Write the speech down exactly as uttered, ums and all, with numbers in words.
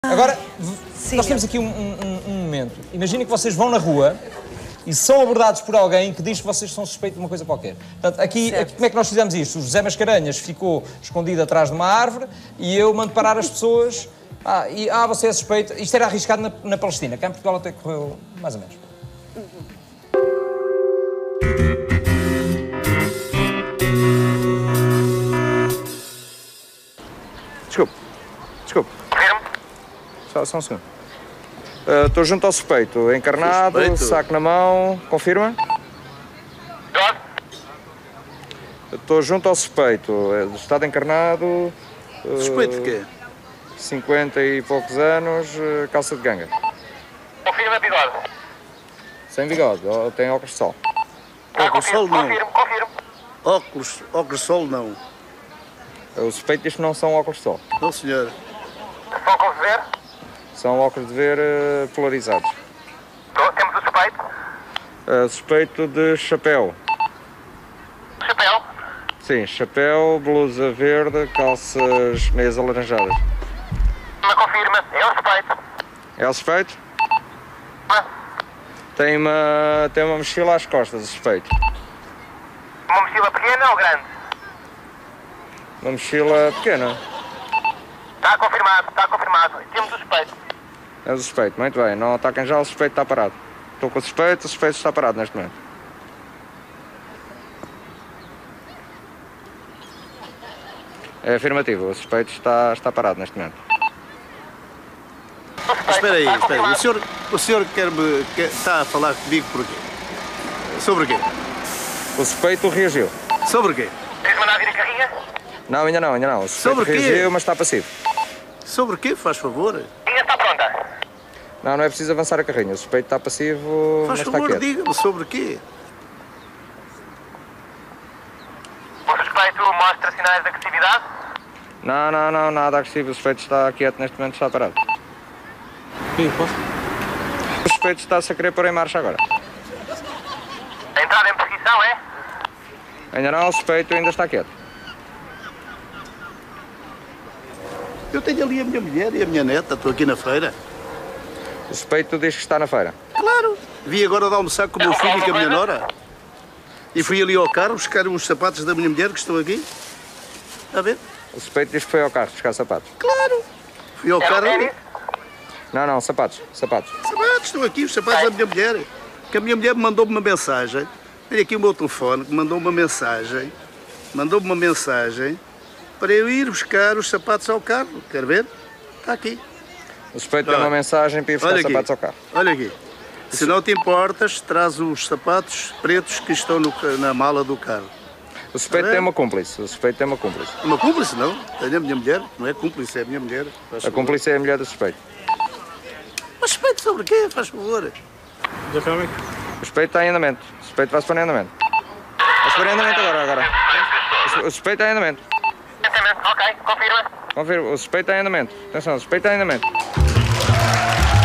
Agora, Sim, nós temos aqui um, um, um momento. Imaginem que vocês vão na rua e são abordados por alguém que diz que vocês são suspeitos de uma coisa qualquer. Portanto, aqui, aqui como é que nós fizemos isto? O José Mascarenhas ficou escondido atrás de uma árvore e eu mando parar as pessoas. Ah, e, ah você é suspeito. Isto era arriscado na, na Palestina. Cá em Portugal até correu mais ou menos. Desculpe. Desculpe. Só, só um segundo. Estou uh, junto ao suspeito. Encarnado, suspeito. Saco na mão. Confirma? Estou junto ao suspeito. Estado encarnado. Uh, Suspeito de quê? cinquenta e poucos anos, uh, calça de ganga. Confirma bigode. Sem bigode, tem óculos de sol. Ah, Óculos de sol não. Confirmo, confirmo. Óculos, óculos de sol não. O suspeito diz que não são óculos de sol. Não, senhor. Só conviver? São óculos de ver uh, polarizados. Tô, temos o suspeito. Uh, suspeito de chapéu. Chapéu. Sim, chapéu, blusa verde, calças meias alaranjadas. Me confirma. É o suspeito. É o suspeito? Ah, Tem uma, tem uma mochila às costas, o suspeito. uma mochila pequena ou grande? Uma mochila pequena. Está confirmado, está confirmado. Temos o suspeito. É o suspeito, muito bem. Não ataquem já, o suspeito está parado. Estou com o suspeito, o suspeito está parado neste momento. É afirmativo, o suspeito está, está parado neste momento. O suspeito Espera aí, está espera aí. O confirmado. senhor, o senhor quer me, quer, está a falar comigo por quê? Sobre o quê? O suspeito reagiu. Sobre o quê? Tens mandado vir a carrinha? Não, ainda não, ainda não. O suspeito Sobre o quê? reagiu, mas está passivo. Sobre o quê, faz favor? Ainda está pronta. Não, não é preciso avançar a carrinha. O suspeito está passivo, Faz mas está favor, quieto. diga-me sobre o quê? O suspeito mostra sinais de agressividade? Não, não, não, nada agressivo. O suspeito está quieto neste momento, está parado. Sim, posso? O suspeito está-se a querer pôr em marcha agora. A entrada em perseguição é? Ainda não, o suspeito ainda está quieto. Eu tenho ali a minha mulher e a minha neta, estou aqui na feira. O suspeito diz que está na feira. Claro. Vi agora de almoçar com o meu filho e com a minha nora. E fui ali ao carro buscar os sapatos da minha mulher que estão aqui. Está a ver? O suspeito diz que foi ao carro buscar sapatos. Claro. Fui ao É o carro. ténis? Não, não, sapatos, sapatos. Sapatos, estão aqui os sapatos da minha mulher. Que a minha mulher me mandou-me uma mensagem. Olha aqui o meu telefone, que mandou-me uma mensagem. Mandou-me uma mensagem para eu ir buscar os sapatos ao carro. Quer ver? Está aqui. O suspeito Olha. tem uma mensagem para ir buscar Olha aqui. sapatos ao carro. Olha aqui. Se não te importas, traz os sapatos pretos que estão no ca- na mala do carro. O suspeito Tá tem bem? uma cúmplice. O suspeito tem uma cúmplice. Uma cúmplice, não? Tenho a minha mulher. Não é cúmplice, é a minha mulher. Faz A favor. cúmplice é a mulher do suspeito. Mas respeito sobre o quê? Faz favor. O suspeito está em andamento. O suspeito vai-se pôr em andamento. Vai-se pôr em andamento agora, agora. O su- O suspeito está em andamento. Exatamente. Ok, confirma. Confirma, o suspeito está em andamento. Atenção, o suspeito está em andamento.